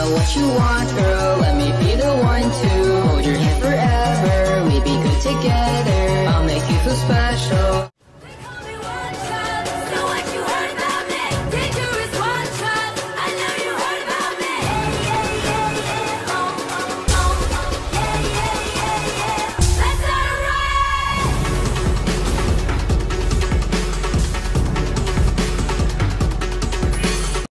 know what you want, girl, let me be the one to hold your hand forever. We'd be good together, I'll make you feel special.